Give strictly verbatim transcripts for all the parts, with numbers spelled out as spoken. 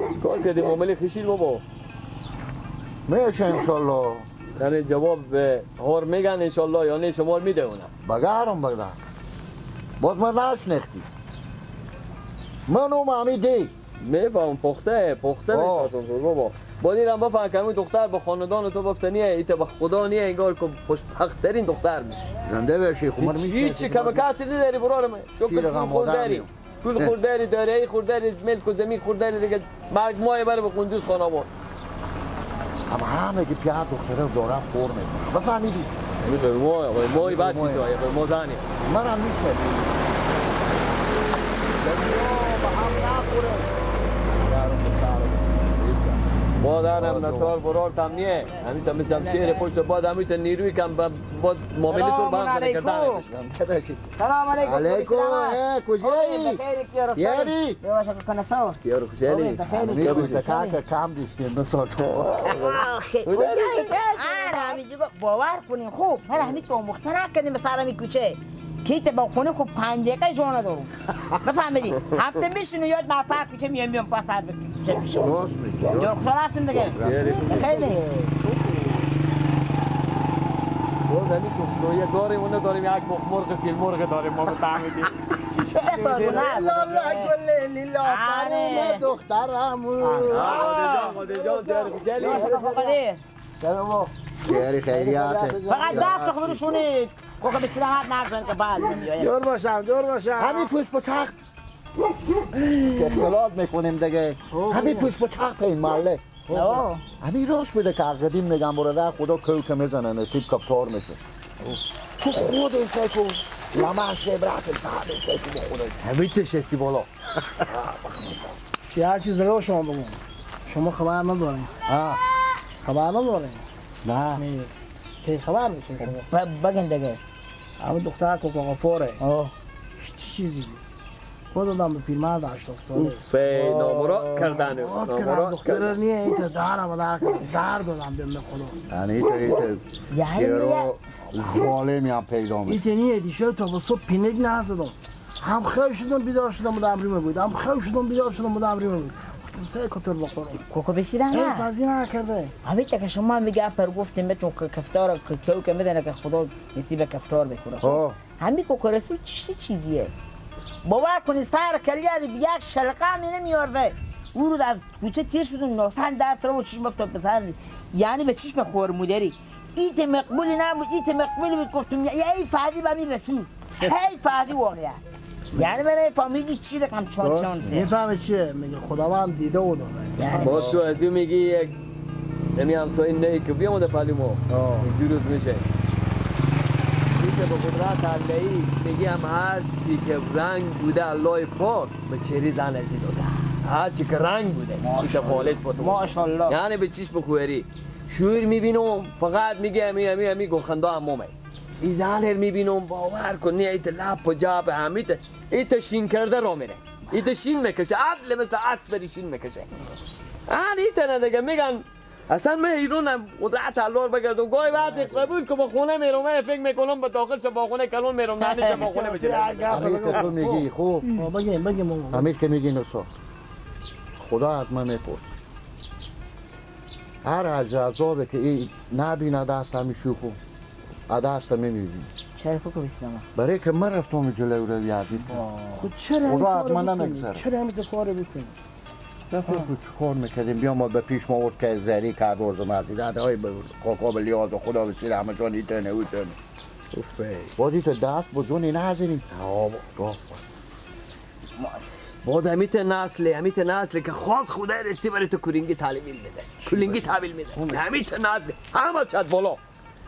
چیکار کردی معامله خشیل بابا؟ میشه انشالله. یعنی جواب به هار میگن انشالله یا نه شما رو میده اونم بگرم بگرم باز من نشنختی من اون امیدی میفهم پخته پخته میشناسم تو بابا با دیرم بفهم که همین دختر با خاندان تو بفتنیه ایتا با خدا نیه انگار که خوشبخت ترین دختر میشه زنده بشی خب من هیچ چی کم کسی نداری برار من شکر پول خورداری پول خورداری داری ای خورداری ملک و زمین خورداری دیگه مرگ ماه بره به قندوز خانوار اما همه که پیار دختره دارم پر میکنم بفهمیدی؟ نمیدونم ما مای بعد چیز داره ما زنی من هم میشناسم با هم نخوره مادرم نسال برار تمنیه همین تا مثل شهر پشت باد همین تا نیروی کم با معامله تو با هم کردن سلام علیکم علیکم کجایی یاری باشا کنسو یارو خوشحالی همین کشتکا که کم دیستیم مثلا تو همینجا باور کنین خوب من همین تو مختنق کردیم به سرمی کوچه کیت با خونه خوب پنج دقیقه جانه دارم بفهمیدی هفته میشینو یاد نفر کوچه میام میام پس سر کوچه پیشم درست میگی جان خوشحال هستیم دیگه خیلی باز همین تو تو یه داریم اون داریم یک تخم مرغ فیل مرغ داریم ما بفهمیدیم چی شد بسارونه لالا گل لیلا خانم دخترم قادر جان جان خوشحالی سلام خیلی خیریاته فقط دست خودشونی کوکا به استراحت نکنن که بعد نمیاد دور باشم دور باشم همین پوست پچق که اختلاط میکنیم دیگه همین پوست پچق پین ماله همین راست بوده که قدیم میگم برادر خدا کوک میزنه نصیب کفتار میشه تو خود ایسای کن لمش عبرت الفهد ایسای کن خودت همین تشستی بالا یه چیز دیگه شما بگم شما خبر ندارین خبر ندارین نه چه خبر میشین شما بگین دیگه همین دختر کوکا غفاره چی چیزی بود خود دادم به پیرمرد هشتاد ساله اوف نامراد کردن نامراد دختر نیه ایتا دارم در در دادم به خدا یعنی تو ایتا گیرو ظالمی هم پیدا میشه ایتا نیه دیشب تا با صبح پینک نزدم هم خیلی شدم بیدار شدم بودم امریمه بود هم خیلی شدم بیدار شدم بودم امریمه بود گفتم سه کتر بخورم کوکو بشیرم نه این فضی نکرده همین که شما میگه پر گفتیم چون کفتار کیو که میدونه که خدا نصیب کفتار بکنه همین کوکو رسول چی چیزیه باور کنی سر کلیه بی یک شلقه هم نمیارده او رو از کوچه تیر شدم ناسن در طرف و چشم افتاد بزن یعنی به چشم خور مدری ایت مقبولی نبود ایت مقبولی بود گفتم ای فهدی به این رسول هی فهدی واقعا یعنی من فهمیدی چی رقم چون چانسه میفهمی چیه میگه خداوند دیده و داره باز تو از اون میگی یک نمی همسایی نه که بیامده پلی ما دو روز میشه میگه با قدرت اللهی میگی هم هر چی که رنگ بوده الله پاک به چهره زن ازی داده هر چی که رنگ بوده ایسا خالص با تو ماشاءالله یعنی به چشم خویری شویر میبینم فقط میگه همی همی همی گوخنده همومه این زن هر میبینم باور کن نه ایت لب و جاب همیت ایت شین کرده رو میره ایت شین میکشه عدل مثل اسبری شین میکشه آن ایت نه دیگه میگن اصلا من ایرونم قدرت الله رو بگردم گاهی بعد قبول که با خونه میرم من فکر میکنم به داخل چه با خونه کلون میرم نه چه با خونه بچرم همین که تو میگی خوب بگیم بگیم همین که میگی نسا خدا از من میپرس هر عجزابه که این نبینه دست همی شوخو دست همی میبینی چرا کوکو بسیدم برای که من رفتم جلو رو یادید خود چرا همین خدا از کار من بکنی؟ نگذره چرا همین کار بکنی؟ نفر بود چه کار میکردیم بیا ما به پیش ما ورد که زری کرد ورز مردی ده های کاکا به لیاز و خدا بسیر همه جان ایتنه اویتنه اوفه بازی تو دست با جونی نزنیم بعد همیت نسل همیت نسل که خاص خدا رسی برای تو کلینگی تعلیم میده کلینگی تعبیل میده همیت نسل همه چت بالا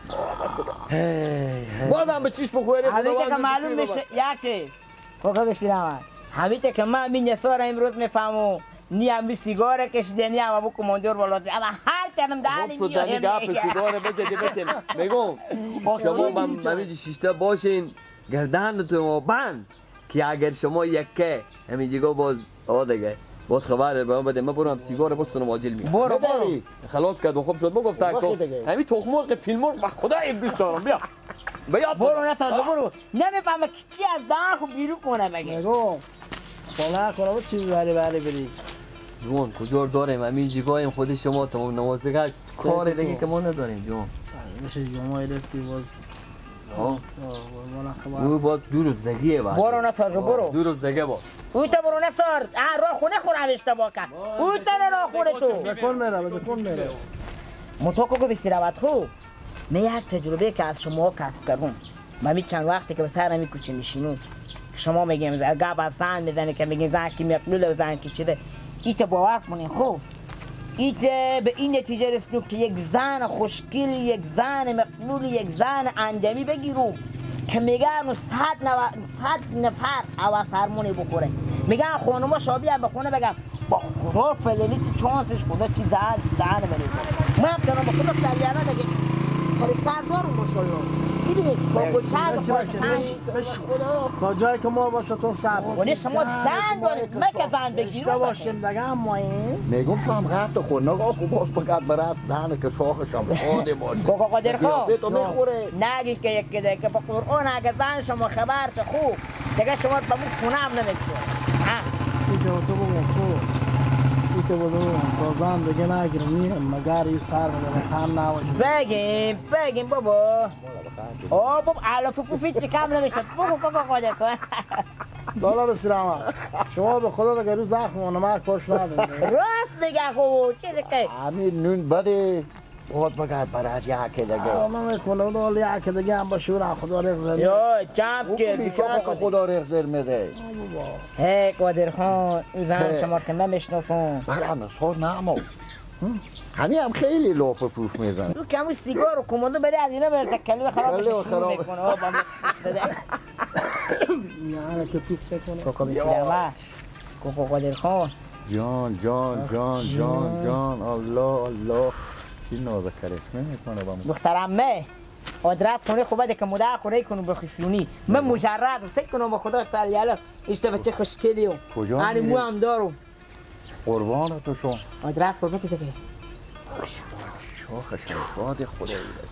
بعد هم به چشم خویره همیته که معلوم میشه یک چیز کوکو بسیدم همیته که من بین سار امروز میفهمم نی هم بی سیگاره کشیده نی هم ابو کماندور بالاتی اما هر چندم دهنی میگه خب تو دمی گپ سیگاره بده بچین میگم شما با همین شیشتا باشین گردن تو بند که اگر شما یکه همین جگا باز آ دیگه بود خبر به من بده من برم سیگار بستونم عاجل میام برو برو خلاص کرد خوب شد بگفت همین تخم مرغ فیلم مرغ و خدا این دوست دارم بیا بیا برو نتار برو نمیفهمه که چی از دهن خوب بیرون کنه بگه نگو بالا کنم چی بری بری بری جوان کجا داریم همین جیگایم خود شما تمام نوازگاه کار دیگه که ما نداریم جوان میشه جمعه رفتی باز ها او باز دو روز دیگه بعد برو نصار جو برو دو روز دیگه با او تا برو نصار آ راه خونه خورم اشتباه کرد او تا راه خونه تو بکن میره بکن میره متوقع کو بستراحت خو من یک تجربه که از شما کسب کردم من می چند وقتی که به سر همین کوچه نشینم شما میگیم گاب از زن میزنه که میگین زن کی مقبول و زن کی چیده ایت باور کنین خب ایت به این نتیجه رسیدم که یک زن خوشگل یک زن مقبول یک زن اندمی بگیرم که میگن صد نو... صد نفر او فرمونی بخوره میگن خانوما شابی هم بخونه بگم با خدا فلانی چی چانسش خدا چی زن زن منی من کنم با خدا سریانا دیگه خریدکار دارم ماشاءالله میبینید کوکو خدا تا جایی که ما باشه تو صبر ونه شما زن دارید من که زن بگیرم باشیم دیگه هم ماییم میگم تو هم قطع خور نگاه که باز بگرد برست زنه که شاخش هم خواده باشه بگو قادر خواه تو میخوره نگید که یک دیگه که با قرآن اگه زن شما خبر شه خوب دیگه شما با مون خونه هم نمیکنه ایتا تو بگم تو ایتا بگم تا زن دیگه نگیرم میم مگر این سر بگم تن نباشه بگیم بگیم بابا آه بابا علاف پوفیت چه کم نمیشه بگو که قادر کن بالا بسیرم شما به خدا دیگه رو زخم و نمک پاش نداریم راست بگه خوب چیزی که همین نون بده باید بگرد برد یکی دیگه آه نمیکنه دول یکی دیگه هم باشه برن خدا رغزر یا جمع کردی که خدا رغزر میده هی قادر خان این زن شما که نمیشناسم برم نصار نمو همین هم خیلی لاف پوف میزن تو کمو سیگار و کماندو بده از اینا برسه کلی خرابش کله شروع خراب. میکنه آه با مفتده یعنی که توف بکنه کوکو بسیارمه کوکو قادر خان جان جان جان جان جان الله الله چی نازه کرشمه میکنه با من دخترمه آدرس خونه خوبه که مدعا خونه کنم بخیسونی من مجردم سه کنم با خدا سالیالا اشته بچه خوشگلی کجا هنی میری؟ مو هم دارم قربان تو شو آدرس قربتی دیگه شاخش شاد خدا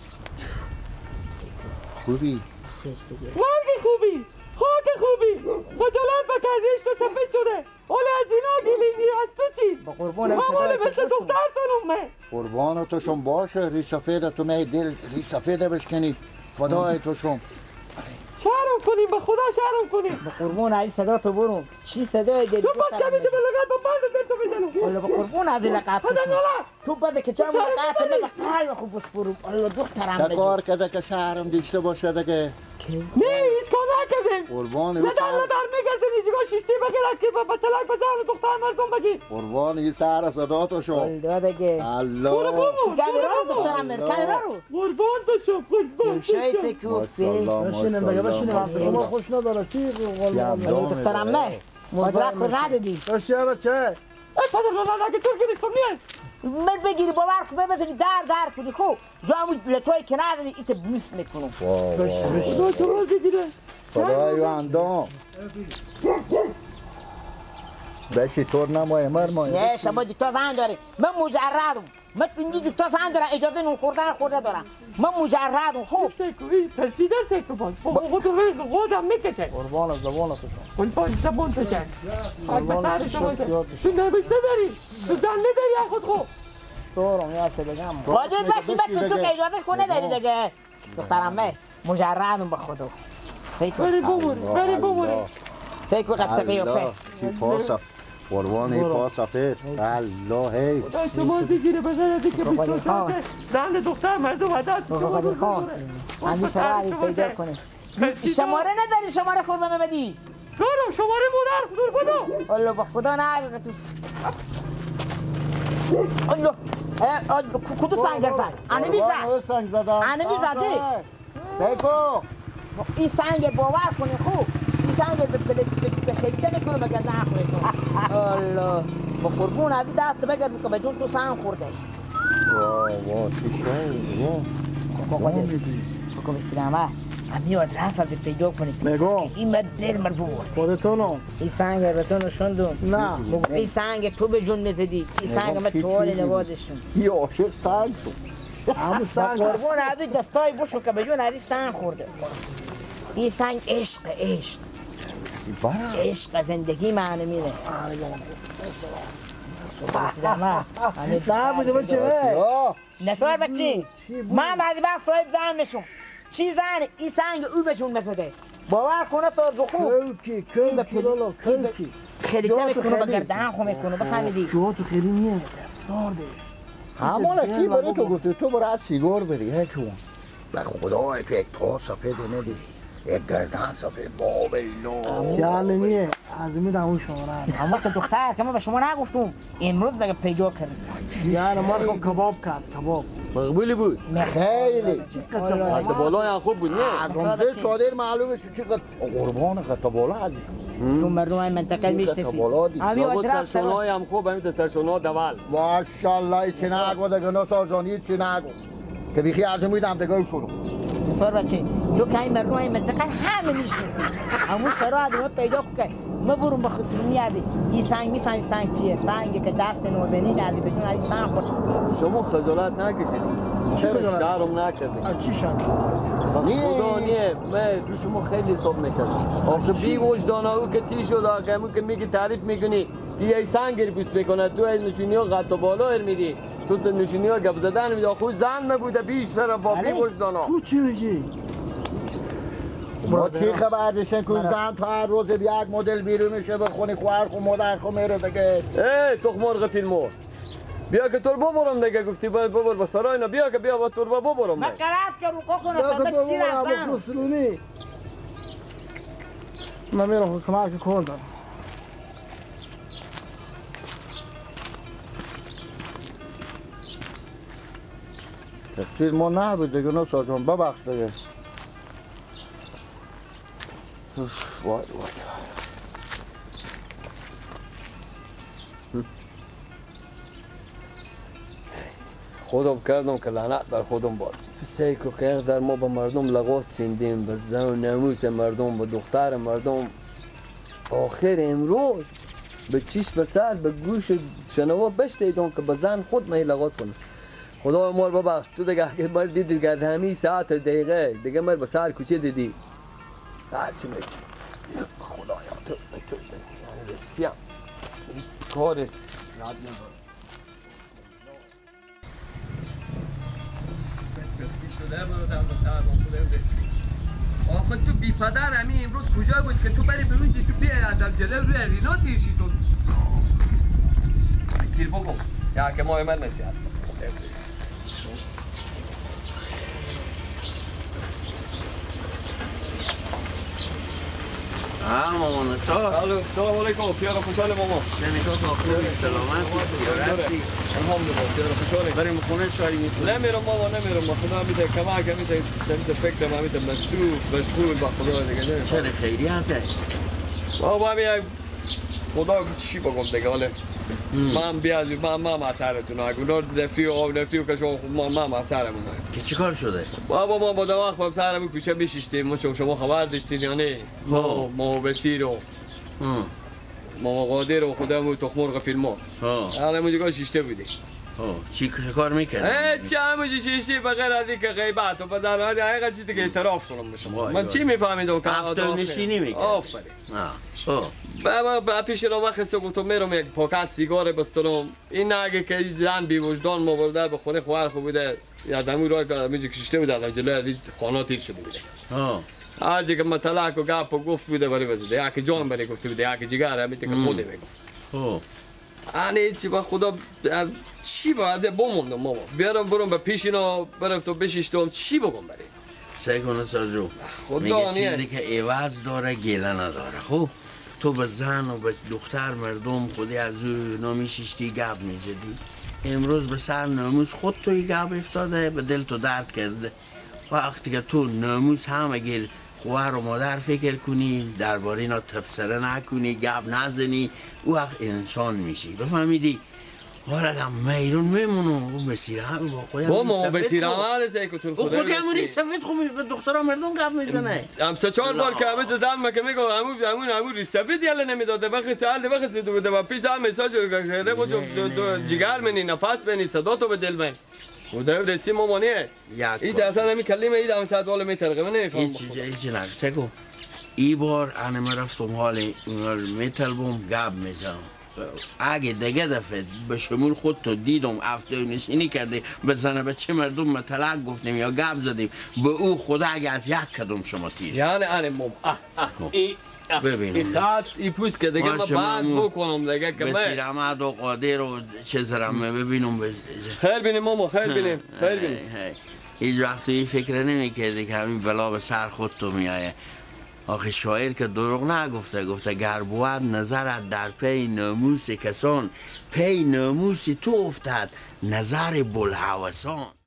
خوبی فرش دیگه مرگ خوبی خاک خوبی خجالت بکش ریشت سفید شده اولی از اینا گیلینگی از تو چی؟ با قربان من صدای مالی تو مثل خوشم. دخترتونم من قربان تو شم باشه ری سفید تو می دل ری سفید بشکنی فدای تو شم شهرم کنیم به خدا شهرم کنیم با قربان علی صدا تو برو چی صدای دل تو پس کمی تو بلغت با بند دل تو میدنم الله با قربان از لقات تو هدن شو. نولا تو بده که چای لقات من به قلب خوب بسپرم الله دخترم چه بگی کار کده که شهرم دیشته باشه دیگه نه هیچ کار نکردیم قربان ندر این سر ندر میگردین اینجا شیشتی بگیرد که به طلاق بزن و دختر مردم بگی قربان این سر صدا تو شم الله دیگه الله کامرا رو دخترم مر کامرا رو قربان تو شو قربان تو شای شو سکوفی بشینیم دیگه بشینیم هم شما خوش نداره چی قلبان دخترم نه آدرس خود ندادی بشیه بچه ای پدر نولا اگه ترکی نیستم نیست من بگیری باور کن ببینی در در کنی خوب جامو لتوی که ندادی ایت بوس میکنم خدا تو رو بگیره خدای اندام بشی طور نمایه مرمایه نه شما دی تا زن داری من مجردم من بینی دی تا زن دارم اجازه نون خوردن خورده دارم من مجردم خوب سیکوی ترسیده سیکو باز با تو رو غوزم میکشه قربان زبان تو شم قربان زبان تو چند قربان اکبر سر شما شخصیاتش. تو نوشته داری تو زن نداری خود خوب دارم یکی دیگه هم قادر باشی بچه تو که اجازه کنه داری دیگه دخترم من مجردم به خدا سیکو بری بموری بری بموری سیکو قد قیافه الله چی پاسا قربان این پاسا فید الله هی خدا شما بگیره بزنه دیگه بیتون ساته زن دختر مردم عدد بابا قادر خان همی سراری پیدا کنه شماره نداری شماره خود به من بدی دارم شماره مادر دور بدو الله با خدا نگه که تو الله اه، الله، کدو سنگر زد انه میزد سنگ زدم انه میزده سیکو این سنگر باور کنه خوب این سنگر به به خریده میکنه مگر نه کنه الله با قربون عدی دست بگر که به جون تو سنگ خورده واه واه چی شایی واه کوکو قادر کوکو بسیرمه همی آدرس هم پیدا کنید نگاه این من دل من بورد خودتونو این سنگ به تو نشوندم نه بگو این سنگ تو به جون میزدی این سنگ من تو حال نوازشون یه عاشق سنگ شد همون سنگ هست قربون عدی دستای بوشو که به جون عدی سنگ خورده این سنگ عشق عشق کسی برم عشق زندگی معنی میده نه بوده بچه نصار بچه من بعدی بعد صاحب زن میشون چی زن این سنگ او بهشون مثده باور کنه تا رجو خوب کلکی کلکی لالا کلکی خیلی تمه کنه با گردن خو میکنه بفهمیدی جا تو خیلی نیه افتار ده همون کی برای تو گفته تو برای از سیگار بری هه چون به خدا تو یک پا سفید ندی یک گردن سفید بابلو خیال نیه از امید همون شما نه اما تو دختر که من به شما نگفتم امروز دیگه پیدا کردم یعنی ما رو کباب کرد کباب مقبولی بود خیلی قد بالا هم خوب بود نه از اونجا چادر معلومه چه چقدر قربان خطا بالا عزیز تو مردم های منطقه میشناسی همین لابد آدرس سرشونای هم خوب همین سرشونا دول ماشاءالله چه نگو دیگه نه سازانی چه نگو که بیخی از امید هم دیگه شروع نصار بچه تو که این مردم های منطقه همه میشناسی همون سرا آدم پیدا که ما برون با خسرو میادی این سنگ میفهمی سنگ چیه سنگی که دست نوزنی ندی بدون این سنگ خود شما خجالت نکشیدی چرا شرم نکردی چی شد خدا نیه من رو شما خیلی حساب میکردم آخه بی وجدان او که تی شد آخه همون که میگی تعریف میکنی که یه سنگی بوس میکنه تو از نشونی ها قد و بالا ار میدی تو سر نشونی ها گپ زدن میدی آخه زن نبوده بیش طرف بی وجدان ها تو چی میگی؟ ما چی خبر داشتن که زن تا هر روز یک مدل بیرون میشه به خونی خواهر خو مادر خو میره دیگه ای تخم مرغ فیلمو بیا که تربا برم دیگه گفتی باید ببر با سراینا بیا که بیا با تربا ببرم من قرارت که رو کنه یا که سبت تو چی برو رفتم ابو خسرونی من میرم کمک کار دارم تقصیر ما نبود دیگه نه سازمان ببخش دیگه وای وای خودم کردم که لعنت در خودم باد تو سیکو که در ما به مردم لغاس چیندیم به زن و نموس مردم به دختر مردم آخر امروز به چیش به سر به گوش شنوا بشتیدم که به زن خود من لغاس کنم خدا مار ببخش تو دیگه اگه مر دیدی که از همین ساعت دقیقه دیگه مر به سر کوچه دیدی هرچی مثل خدا یا تو تو یعنی رسیم کار یاد نبار شده برادر با سر با خودم رسید آخه تو بی پدر همین امروز کجا بود که تو بری برونجی تو بیا ادب جلو روی رینا تیرشی تو گیر بکن یا که ماه من نسیاد ها ماما نصار الو سلام علیکم پیاده خوشحال ماما شنیدم تا خوبی سلامت رفتی الحمدلله پیاده خوشحاله بریم خونه چای میخوریم نمیرم ماما نمیرم خدا میده کمک میده میده فکر ما میده مصروف مشغول با خدا دیگه نه چرا خیریته بابا همین خدا چی بگم دیگه حالا من بیاد من ما مسئله‌تون اگه نور دفری و نفری و که شما ما ما مسئله‌مون که چیکار شده بابا ما با وقت با سرمون کوچه میشیشتیم ما شما خبر داشتین یا نه ما ما بسیر و ما قادر و خودمون تخم مرغ فیلمو ها حالا موجا شیشته بودیم ها چی کار میکنی اه چه همونجی شیشتی بغیر از اینکه غیبت و بدن های حقیقت چیزی دیگه اعتراف کنم به شما من چی میفهمیدم که هفته نشینی میکنی آفرین ها بابا با پیش رو وقت سه گفتم میرم یک پاکت سیگار بسترم این نگه که زن بی وجدان ما برده به خونه خواهر خوب بوده یادم رو که میگه کشته بوده جلوی از خانه تیر شده بوده ها هر جا که مطلق و گپ و گفت بوده برای وزیده یکی جان برای گفته بوده یکی جگر همیشه که خوده میگفت ها آنی چی با خدا چی باید بموندم ماما بیارم برم به پیش اینا برفتم بشیشتم چی بگم برای سگونه سازو میگه چیزی که عوض داره گله نداره خب تو به زن و به دختر مردم خودی از او نمیشیشتی گپ میزدی امروز به سر ناموس خود توی گپ افتاده به دل تو درد کرده وقتی که تو ناموس هم اگر خواهر و مادر فکر کنی درباره اینا تبصره نکنی گپ نزنی او وقت انسان میشی بفهمیدی حالا هم میرون میمونو او بسیره هم با خودم با ما بسیره هم هسته که تو او خودی همونی سفید خوبی به دخترها مردم گپ میزنه هم سه چهار بار که همه دادم ما که میگم همون همون همون ریستفید یاله نمیداده وقتی سال وقتی تو بده با پیش هم مساج خیره با جگر منی نفس بنی صدا تو به دل من خدا رسی مامانیه این اصلا نمی کلمه این دام صد بالا میترقه من نمیفهم این چیزی این چیزی نگو ای بار انا رفتم حال اینا رو میطلبم گپ میزنم اگه دیگه دفعه به شمول خود تو دیدم هفته نشینی کرده به زن به چه مردم مطلق گفتیم یا گپ زدیم به او خدا اگه از یک کدوم شما تیر یعنی انم مام اه اه ای ببینم. این خط ای پوست که دیگه ما بعد بکنم دیگه که بسیر احمد و قادر و چه زرم ببینم بز... خیر بینیم ماما خیر بینیم خیر بینیم هیچ وقت این فکر نمی کردی که همین بلا به سر خود تو می آیه آخه شاعر که دروغ نگفته گفته گر بود نظرت در پی ناموس کسان پی ناموس تو افتد نظر بلحوثان